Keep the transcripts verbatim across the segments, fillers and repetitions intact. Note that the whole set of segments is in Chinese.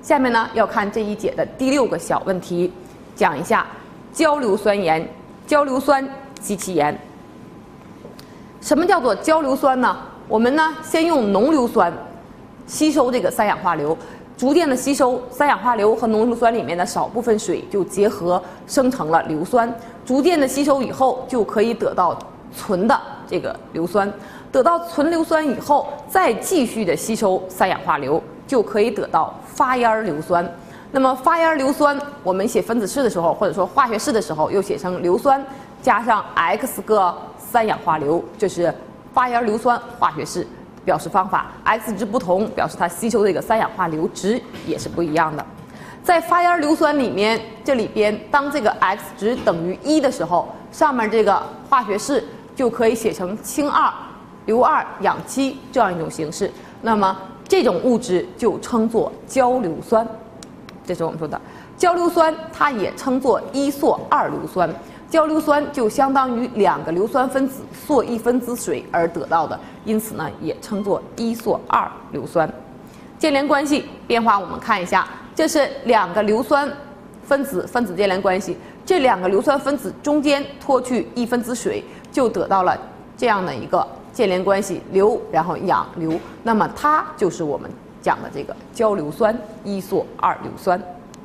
下面呢要看这一节的第六个小问题，讲一下焦硫酸盐、焦硫酸及其盐。什么叫做焦硫酸呢？我们呢先用浓硫酸吸收这个三氧化硫，逐渐的吸收三氧化硫和浓硫酸里面的少部分水就结合生成了硫酸，逐渐的吸收以后就可以得到纯的这个硫酸，得到纯硫酸以后再继续的吸收三氧化硫，就可以得到发烟硫酸。那么发烟硫酸我们写分子式的时候或者说化学式的时候又写成硫酸加上 X 个三氧化硫，这是发烟硫酸化学式表示方法。 X 值不同表示它吸收这个三氧化硫值也是不一样的。在发烟硫酸里面，这里边当这个 X 值等于一的时候，上面这个化学式就可以写成氢二硫二氧七这样一种形式。那么这种物质就称作焦硫酸，这是我们说的焦硫酸，它也称作一唑二硫酸。焦硫酸就相当于两个硫酸分子唑一分子水而得到的，因此呢也称作一唑二硫酸。键联关系变化我们看一下，这是两个硫酸分子分子键联关系，这两个硫酸分子中间脱去一分子水，就得到了这样的一个键联关系，硫然后氧硫，那么它就是我们讲的这个焦硫酸一唑二硫酸。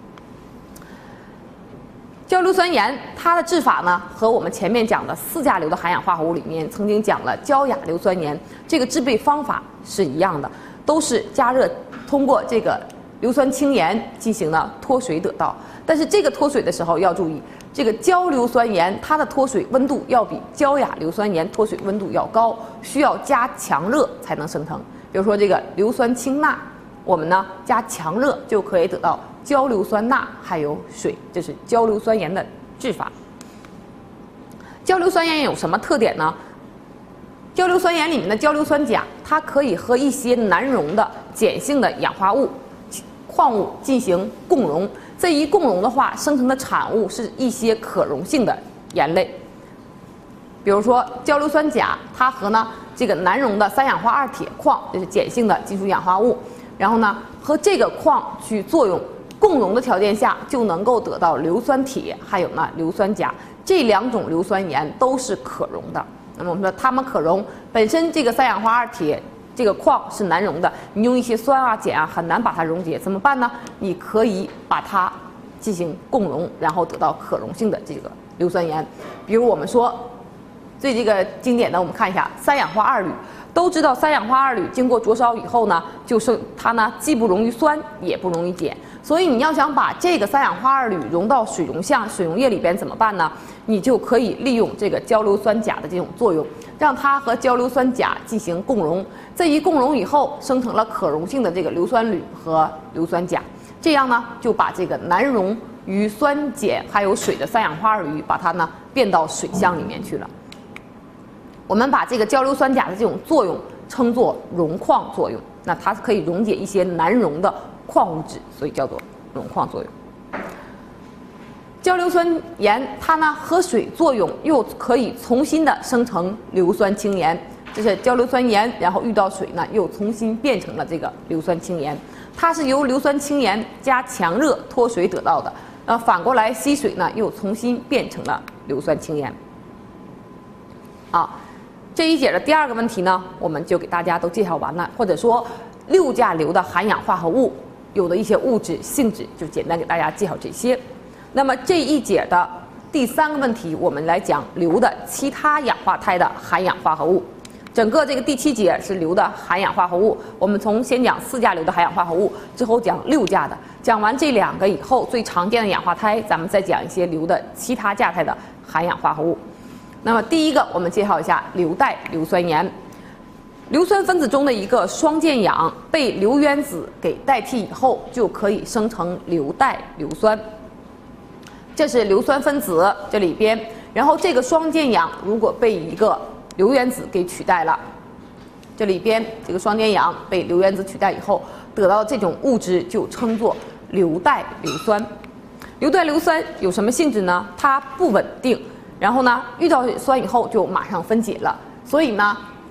焦硫酸盐它的制法呢，和我们前面讲的四价硫的含氧化合物里面曾经讲了焦亚硫酸盐，这个制备方法是一样的，都是加热通过这个硫酸氢盐进行了脱水得到。但是这个脱水的时候要注意，这个焦硫酸盐它的脱水温度要比焦亚硫酸盐脱水温度要高，需要加强热才能生成。比如说这个硫酸氢钠，我们呢加强热就可以得到焦硫酸钠还有水，这是焦硫酸盐的制法。焦硫酸盐有什么特点呢？焦硫酸盐里面的焦硫酸钾，它可以和一些难溶的碱性的氧化物、矿物进行共溶，这一共溶的话，生成的产物是一些可溶性的盐类。比如说焦硫酸钾，它和呢这个难溶的三氧化二铁矿，这是碱性的金属氧化物，然后呢和这个矿去作用。共溶的条件下就能够得到硫酸铁，还有呢硫酸钾，这两种硫酸盐都是可溶的。那么我们说它们可溶，本身这个三氧化二铁这个矿是难溶的，你用一些酸啊碱啊很难把它溶解，怎么办呢？你可以把它进行共溶，然后得到可溶性的这个硫酸盐。比如我们说最这个经典的，我们看一下三氧化二铝。都知道三氧化二铝经过灼烧以后呢，就是它呢既不溶于酸，也不溶于碱。所以你要想把这个三氧化二铝溶到水溶项、水溶液里边怎么办呢？你就可以利用这个焦硫酸钾的这种作用，让它和焦硫酸钾进行共溶。这一共溶以后，生成了可溶性的这个硫酸铝和硫酸钾。这样呢，就把这个难溶于酸碱还有水的三氧化二铝，把它呢变到水项里面去了。我们把这个焦硫酸钾的这种作用称作溶矿作用，那它可以溶解一些难溶的矿物质，所以叫做溶矿作用。焦硫酸盐它呢和水作用又可以重新的生成硫酸氢盐，这是焦硫酸盐，然后遇到水呢又重新变成了这个硫酸氢盐，它是由硫酸氢盐加强热脱水得到的，呃反过来吸水呢又重新变成了硫酸氢盐。啊。这一节的第二个问题呢，我们就给大家都介绍完了，或者说六价硫的含氧化合物有的一些物质性质，就简单给大家介绍这些。那么这一节的第三个问题，我们来讲硫的其他氧化态的含氧化合物。整个这个第七节是硫的含氧化合物，我们从先讲四价硫的含氧化合物，之后讲六价的，讲完这两个以后，最常见的氧化态，咱们再讲一些硫的其他价态的含氧化合物。那么第一个，我们介绍一下硫代硫酸盐。硫酸分子中的一个双键氧被硫原子给代替以后，就可以生成硫代硫酸。这是硫酸分子这里边，然后这个双键氧如果被一个硫原子给取代了，这里边这个双键氧被硫原子取代以后，得到这种物质就称作硫代硫酸。硫代硫酸有什么性质呢？它不稳定。然后呢，遇到酸以后就马上分解了，所以呢，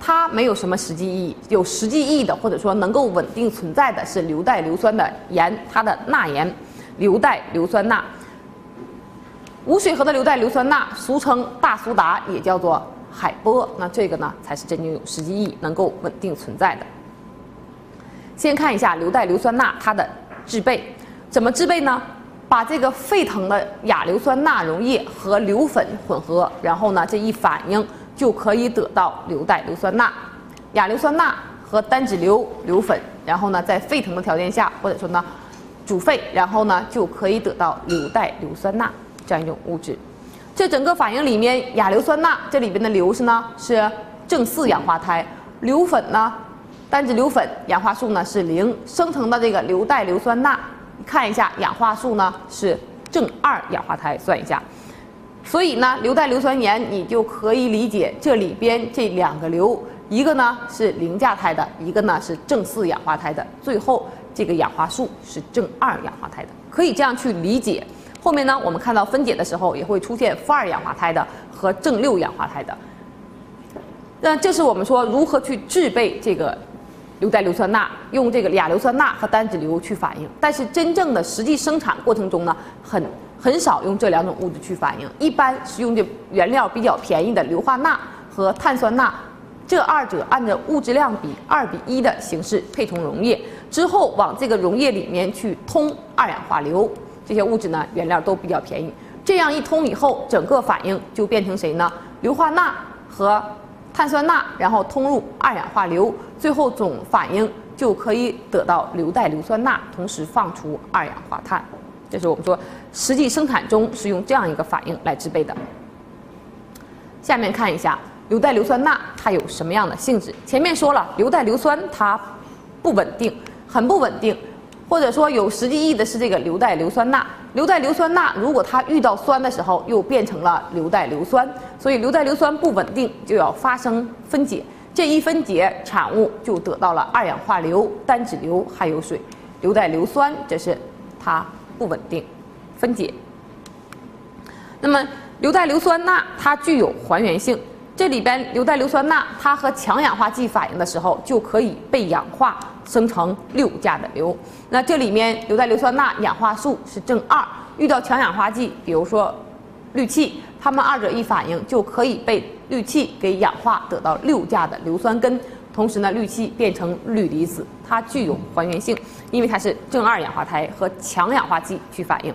它没有什么实际意义。有实际意义的或者说能够稳定存在的是硫代硫酸的盐，它的钠盐，硫代硫酸钠。无水合的硫代硫酸钠俗称大苏打，也叫做海波。那这个呢才是真正有实际意义、能够稳定存在的。先看一下硫代硫酸钠它的制备，怎么制备呢？把这个沸腾的亚硫酸钠溶液和硫粉混合，然后呢这一反应就可以得到硫代硫酸钠。亚硫酸钠和单酯硫硫粉，然后呢在沸腾的条件下，或者说呢煮沸，然后呢就可以得到硫代硫酸钠这样一种物质。这整个反应里面，亚硫酸钠这里边的硫是呢是正四氧化酯，硫粉呢单酯硫粉氧化数呢是零，生成的这个硫代硫酸钠，看一下氧化数呢是正二氧化酯，算一下。所以呢，硫代硫酸盐你就可以理解这里边这两个硫，一个呢是零价态的，一个呢是正四氧化酯的，最后这个氧化数是正二氧化酯的，可以这样去理解。后面呢，我们看到分解的时候也会出现负二氧化酯的和正六氧化酯的。那这是我们说如何去制备这个硫代硫酸钠，用这个亚硫酸钠和单酯硫去反应。但是真正的实际生产过程中呢，很很少用这两种物质去反应，一般是用这原料比较便宜的硫化钠和碳酸钠，这二者按照物质量比二比一的形式配重溶液，之后往这个溶液里面去通二氧化硫。这些物质呢，原料都比较便宜。这样一通以后，整个反应就变成谁呢？硫化钠和碳酸钠，然后通入二氧化硫，最后总反应就可以得到硫代硫酸钠，同时放出二氧化碳。这是我们说实际生产中是用这样一个反应来制备的。下面看一下硫代硫酸钠它有什么样的性质。前面说了，硫代硫酸它不稳定，很不稳定。或者说有实际意义的是这个硫代硫酸钠，硫代硫酸钠如果它遇到酸的时候，又变成了硫代硫酸，所以硫代硫酸不稳定，就要发生分解。这一分解，产物就得到了二氧化硫、单酯硫还有水。硫代硫酸这是它不稳定分解。那么硫代硫酸钠它具有还原性。这里边硫代硫酸钠，它和强氧化剂反应的时候，就可以被氧化生成六价的硫。那这里面硫代硫酸钠氧化数是正二，遇到强氧化剂，比如说氯气，它们二者一反应就可以被氯气给氧化，得到六价的硫酸根。同时呢，氯气变成氯离子，它具有还原性，因为它是正二氧化酯和强氧化剂去反应。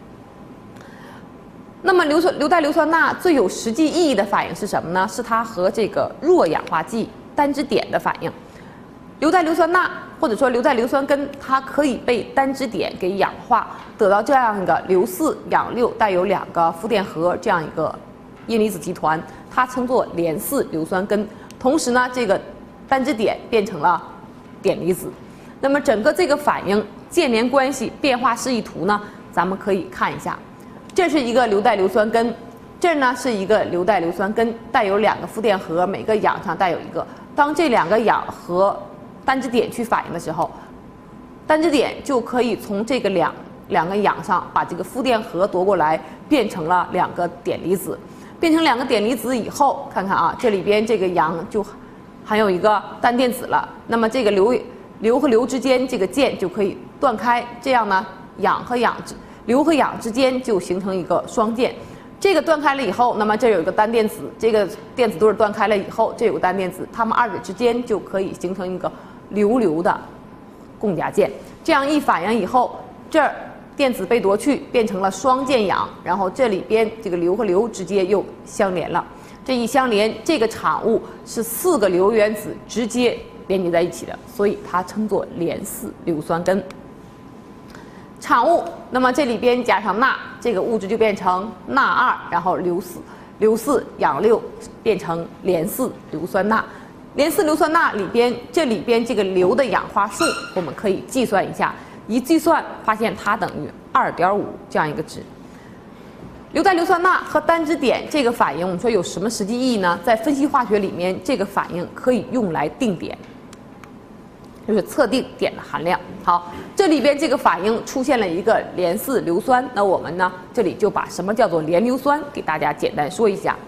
那么硫酸硫代硫酸钠最有实际意义的反应是什么呢？是它和这个弱氧化剂单支碘的反应。硫代硫酸钠或者说硫代硫酸根，它可以被单支碘给氧化，得到这样一个硫四氧六带有两个负电荷这样一个阴离子集团，它称作联四硫酸根。同时呢，这个单支碘变成了碘离子。那么整个这个反应键联关系变化示意图呢，咱们可以看一下。这是一个硫代硫酸根，这呢是一个硫代硫酸根，带有两个负电荷，每个氧上带有一个。当这两个氧和单支碘去反应的时候，单支碘就可以从这个两两个氧上把这个负电荷夺过来，变成了两个碘离子。变成两个碘离子以后，看看啊，这里边这个氧就含有一个单电子了。那么这个硫硫和硫之间这个键就可以断开，这样呢，氧和氧之硫和氧之间就形成一个双键。这个断开了以后，那么这有一个单电子，这个电子对断开了以后，这有个单电子，它们二者之间就可以形成一个硫硫的共夹键。这样一反应以后，这儿电子被夺去，变成了双键氧，然后这里边这个硫和硫直接又相连了。这一相连，这个产物是四个硫原子直接连接在一起的，所以它称作联四硫酸根。产物，那么这里边加上钠，这个物质就变成钠二，然后硫四，硫四氧六变成联四硫酸钠。联四硫酸钠里边，这里边这个硫的氧化数，我们可以计算一下，一计算发现它等于二点五这样一个值。硫代硫酸钠和单支碘这个反应，我们说有什么实际意义呢？在分析化学里面，这个反应可以用来定碘。就是测定碘的含量。好，这里边这个反应出现了一个联四硫酸，那我们呢这里就把什么叫做联硫酸给大家简单说一下。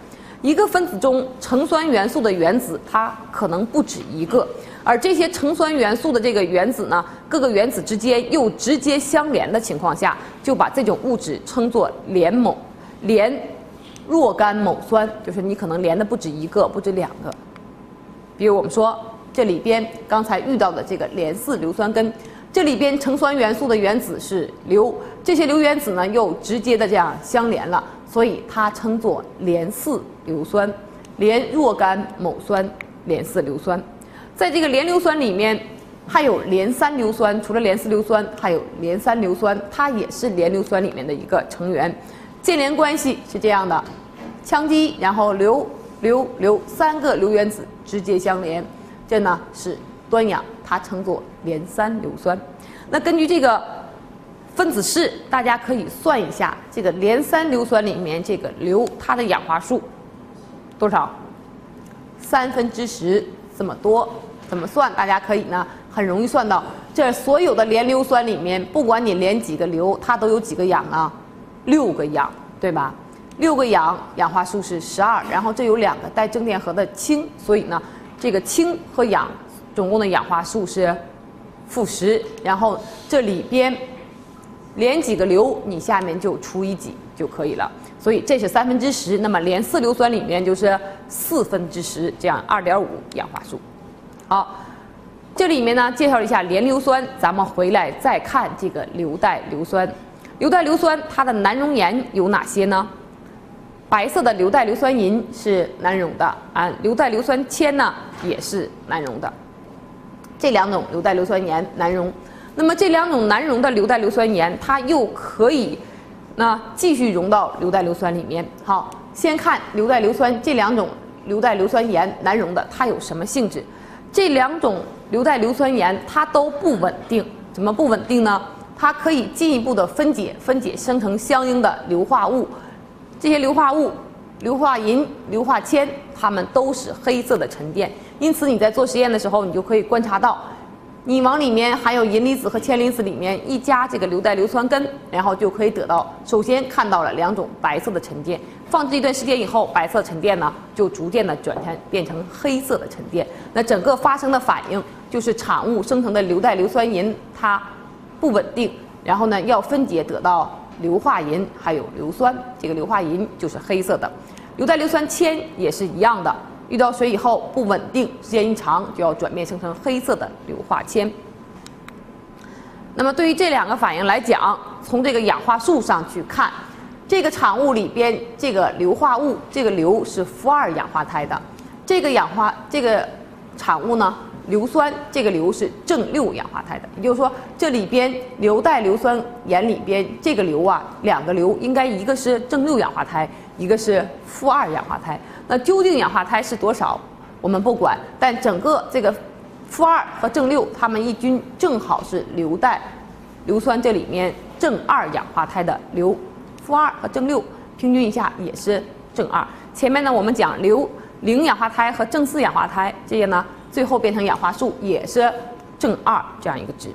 一个分子中橙酸元素的原子它可能不止一个，而这些橙酸元素的这个原子呢，各个原子之间又直接相连的情况下，就把这种物质称作联锰联若干锰酸，就是你可能连的不止一个，不止两个。比如我们说这里边刚才遇到的这个联四硫酸根，这里边橙酸元素的原子是硫，这些硫原子呢又直接的这样相连了，所以它称作联四硫酸，联若干锰酸，联四硫酸。在这个联硫酸里面还有联三硫酸，除了联四硫酸还有联三硫酸，它也是联硫酸里面的一个成员。键联关系是这样的，羟基然后硫硫硫三个硫原子直接相连，这呢是端氧，它称作联三硫酸。那根据这个分子式，大家可以算一下这个联三硫酸里面这个硫它的氧化数多少？三分之十这么多。怎么算？大家可以呢很容易算到，这所有的联硫酸里面，不管你连几个硫，它都有几个氧啊？六个氧，对吧？六个氧氧化数是十二，然后这有两个带正电荷的氢，所以呢，这个氢和氧总共的氧化数是负十，然后这里边连几个硫，你下面就除以几就可以了。所以这是三分之十，那么联四硫酸里面就是四分之十，这样二点五氧化数。好，这里面呢介绍了一下联硫酸，咱们回来再看这个硫代硫酸。硫代硫酸它的难溶盐有哪些呢？白色的硫代硫酸银是难溶的啊，硫代硫酸铅呢也是难溶的。这两种硫代硫酸盐难溶，那么这两种难溶的硫代硫酸盐，它又可以那继续溶到硫代硫酸里面。好，先看硫代硫酸这两种硫代硫酸盐难溶的，它有什么性质？这两种硫代硫酸盐它都不稳定，怎么不稳定呢？它可以进一步的分解，分解生成相应的硫化物。这些硫化物，硫化银、硫化铅，它们都是黑色的沉淀。因此你在做实验的时候，你就可以观察到，你往里面含有银离子和铅离子里面一加这个硫代硫酸根，然后就可以得到，首先看到了两种白色的沉淀。放置一段时间以后，白色沉淀呢就逐渐的转成变成黑色的沉淀。那整个发生的反应就是产物生成的硫代硫酸银它不稳定，然后呢要分解得到硫化银还有硫酸，这个硫化银就是黑色的。硫代硫酸铅也是一样的，遇到水以后不稳定，时间一长就要转变生成黑色的硫化铅。那么对于这两个反应来讲，从这个氧化数上去看，这个产物里边这个硫化物，这个硫是负二氧化酯的，这个氧化这个产物呢，硫酸这个硫是正六氧化酯的，也就是说这里边硫代硫酸盐里边这个硫啊，两个硫应该一个是正六氧化酯，一个是负二氧化酯。那究竟氧化酯是多少，我们不管，但整个这个负二和正六，它们一均正好是硫代硫酸这里面正二氧化酯的硫。负二和正六平均一下也是正二。前面呢我们讲硫零氧化酯和正四氧化酯，这些呢最后变成氧化数也是正二这样一个值。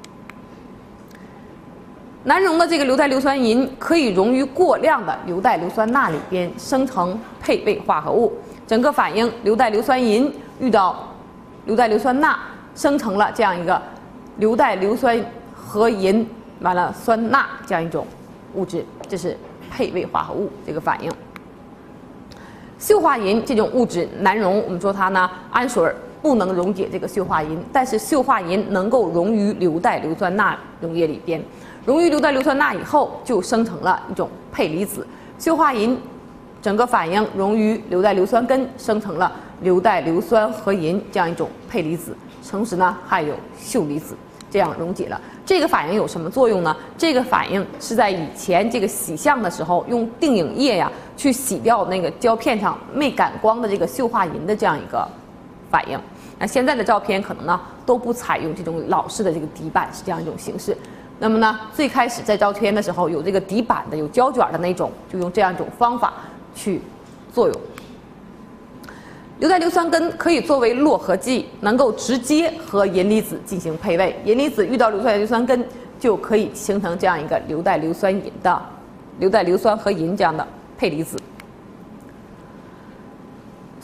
难溶的这个硫代硫酸银可以溶于过量的硫代硫酸钠里边，生成配位化合物。整个反应硫代硫酸银遇到硫代硫酸钠，生成了这样一个硫代硫酸和银完了酸钠这样一种物质，这是配位化合物这个反应。溴化银这种物质难溶，我们说它呢氨水不能溶解这个溴化银，但是溴化银能够溶于硫代硫酸钠溶液里边。溶于硫代硫酸钠以后，就生成了一种配离子。溴化银整个反应溶于硫代硫酸根，生成了硫代硫酸和银这样一种配离子，同时呢还有溴离子，这样溶解了。这个反应有什么作用呢？这个反应是在以前这个洗相的时候，用定影液呀去洗掉那个胶片上没感光的这个溴化银的这样一个反应。那现在的照片可能呢都不采用这种老式的这个底板，是这样一种形式。那么呢，最开始在照片的时候有这个底板的、有胶卷的那种，就用这样一种方法去作用。硫代硫酸根可以作为络合剂，能够直接和银离子进行配位。银离子遇到硫代硫酸根，就可以形成这样一个硫代硫酸银的硫代硫酸和银这样的配离子。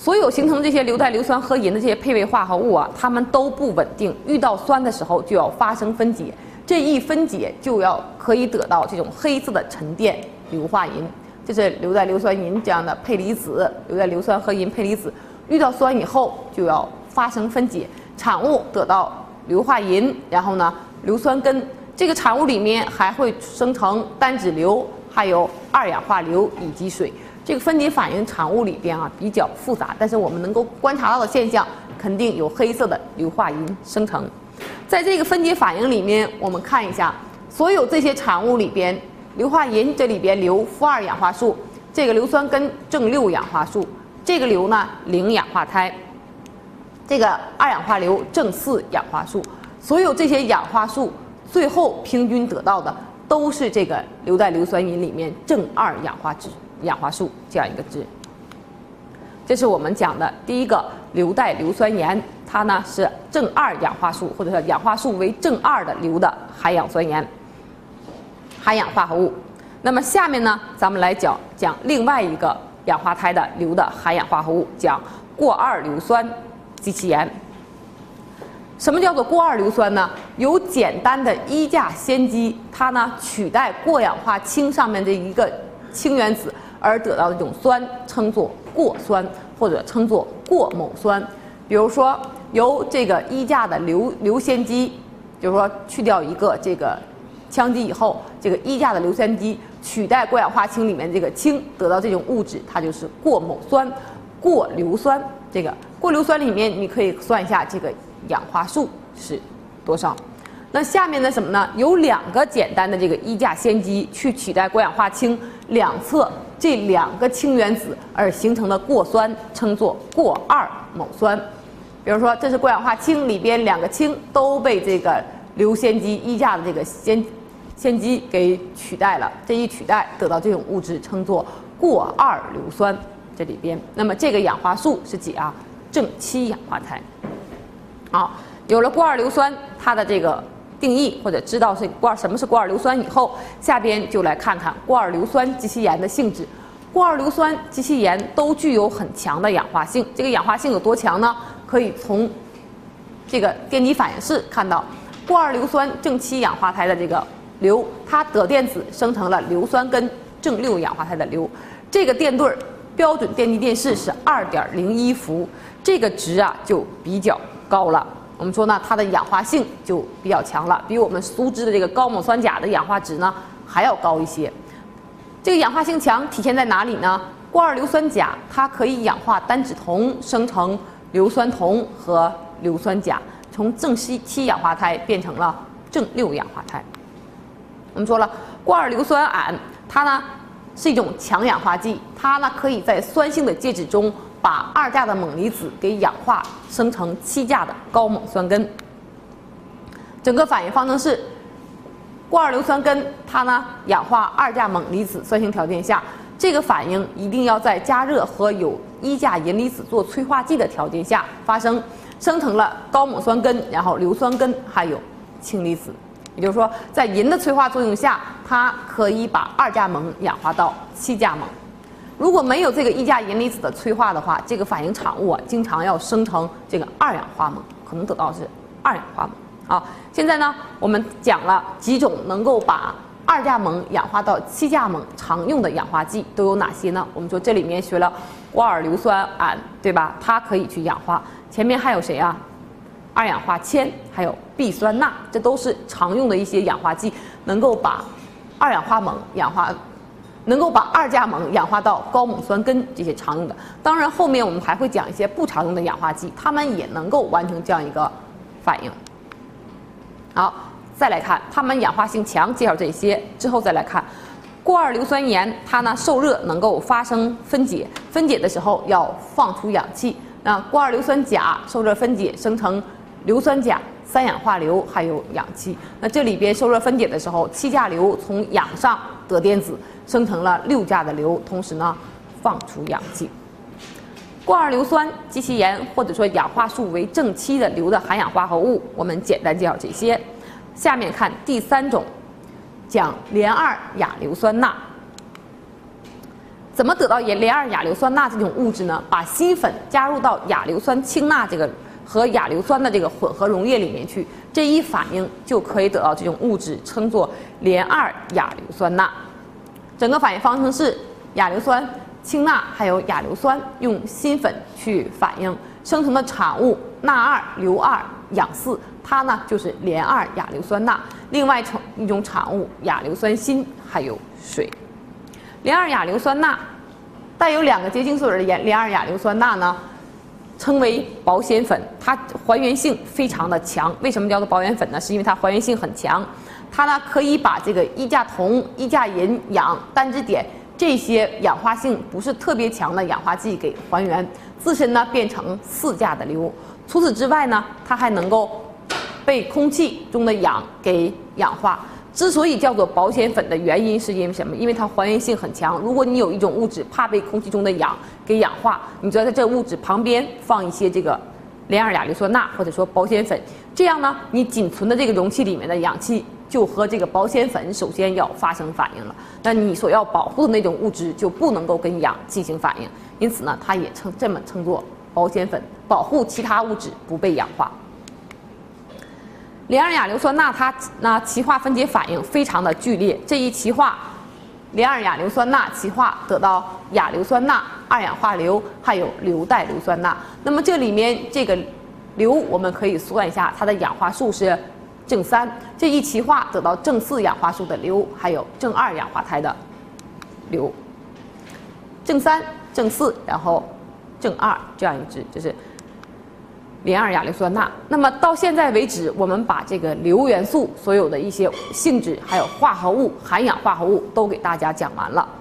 所有形成这些硫代硫酸和银的这些配位化合物啊，它们都不稳定，遇到酸的时候就要发生分解，这一分解就要可以得到这种黑色的沉淀硫化银。这是硫代硫酸银这样的配离子，硫代硫酸和银配离子遇到酸以后就要发生分解，产物得到硫化银，然后呢硫酸根，这个产物里面还会生成单酯硫，还有二氧化硫以及水。这个分解反应产物里边啊比较复杂，但是我们能够观察到的现象，肯定有黑色的硫化银生成。在这个分解反应里面，我们看一下，所有这些产物里边，硫化银这里边硫负二氧化素，这个硫酸根正六氧化素，这个硫呢零氧化酯，这个二氧化硫正四氧化素，所有这些氧化素最后平均得到的都是这个硫代硫酸银里面正二氧化酯。氧化素这样一个值，这是我们讲的第一个硫代硫酸盐，它呢是正二氧化素，或者说氧化素为正二的硫的含氧酸盐，含氧化合物。那么下面呢，咱们来讲讲另外一个氧化酯的硫的含氧化合物，讲过二硫酸基酰盐。什么叫做过二硫酸呢？由简单的一价酰基，它呢取代过氧化氢上面的一个氢原子。而得到的这种酸称作过酸，或者称作过锰酸。比如说，由这个一价的硫硫酰基，就是说去掉一个这个羟基以后，这个一价的硫酰基取代过氧化氢里面这个氢，得到这种物质，它就是过锰酸、过硫酸。这个过硫酸里面，你可以算一下这个氧化数是多少。那下面的什么呢？有两个简单的这个一价酰基去取代过氧化氢两侧这两个氢原子而形成的过酸，称作过二锰酸。比如说，这是过氧化氢里边两个氢都被这个硫酰基一价的这个酰酰基给取代了，这一取代得到这种物质称作过二硫酸。这里边，那么这个氧化数是几啊？正七氧化酯。好，有了过二硫酸，它的这个定义或者知道是过二什么是过二硫酸以后，下边就来看看过二硫酸基酰盐的性质。过二硫酸基酰盐都具有很强的氧化性，这个氧化性有多强呢？可以从这个电极反应式看到，过二硫酸正七氧化酯的这个硫，它得电子生成了硫酸根正六氧化酯的硫，这个电对标准电极电势是 二点零一 伏，这个值啊就比较高了。我们说呢，它的氧化性就比较强了，比我们熟知的这个高锰酸钾的氧化值呢还要高一些。这个氧化性强体现在哪里呢？过二硫酸钾它可以氧化单酯铜，生成硫酸铜和硫酸钾，从正七氧化酯变成了正六氧化酯。我们说了，过二硫酸铵它呢是一种强氧化剂，它呢可以在酸性的介质中把二价的锰离子给氧化，生成七价的高锰酸根。整个反应方程式，过二硫酸根它呢氧化二价锰离子酸性条件下，这个反应一定要在加热和有一价银离子做催化剂的条件下发生，生成了高锰酸根，然后硫酸根还有氢离子。也就是说，在银的催化作用下，它可以把二价锰氧化到七价锰。如果没有这个一价银离子的催化的话，这个反应产物啊，经常要生成这个二氧化锰，可能得到是二氧化锰。好，现在呢，我们讲了几种能够把二价锰氧化到七价锰常用的氧化剂都有哪些呢？我们说这里面学了过二硫酸铵，对吧？它可以去氧化。前面还有谁啊？二氧化铅，还有吡酸钠，这都是常用的一些氧化剂，能够把二氧化锰氧化。能够把二价锰氧化到高锰酸根，这些常用的。当然，后面我们还会讲一些不常用的氧化剂，它们也能够完成这样一个反应。好，再来看它们氧化性强，介绍这些之后再来看过二硫酸盐，它呢受热能够发生分解，分解的时候要放出氧气。那过二硫酸钾受热分解生成硫酸钾、三氧化硫还有氧气。那这里边受热分解的时候，七价硫从氧上得电子，生成了六价的硫，同时呢放出氧气。过二硫酸基酰盐或者说氧化数为正七的硫的含氧化合物，我们简单介绍这些。下面看第三种，讲联二亚硫酸钠。 怎么得到联二亚硫酸钠这种物质呢？把锌粉加入到亚硫酸氢钠这个和亚硫酸的这个混合溶液里面去，这一反应就可以得到这种物质，称作联二亚硫酸钠。整个反应方程是亚硫酸、氢钠还有亚硫酸用锌粉去反应生成的产物钠二、硫二、氧四，它呢就是联二亚硫酸钠。另外成一种产物亚硫酸锌还有水。联二亚硫酸钠带有两个结晶素的联联二亚硫酸钠呢，称为保鲜粉，它还原性非常的强。为什么叫做保鲜粉呢？是因为它还原性很强，它呢可以把这个一价铜、一价银、氧、单支碘这些氧化性不是特别强的氧化剂给还原，自身呢变成四价的硫。除此之外呢，它还能够被空气中的氧给氧化。之所以叫做保鲜粉的原因是因为什么？因为它还原性很强。如果你有一种物质怕被空气中的氧给氧化，你就要在这物质旁边放一些这个联二亚硫酸钠或者说保鲜粉，这样呢，你仅存的这个容器里面的氧气就和这个保鲜粉首先要发生反应了，那你所要保护的那种物质就不能够跟氧进行反应，因此呢，它也称这么称作保鲜粉，保护其他物质不被氧化。联二亚硫酸钠它呢歧化分解反应非常的剧烈，这一歧化，联二亚硫酸钠歧化得到亚硫酸钠、二氧化硫，还有硫代硫酸钠。那么这里面这个硫我们可以算一下，它的氧化数是正三，这一歧化得到正四氧化数的硫，还有正二氧化钛的硫。正三、正四，然后正二这样一支，这是联二亚硫酸钠。那么到现在为止，我们把这个硫元素所有的一些性质，还有化合物、含氧化合物都给大家讲完了。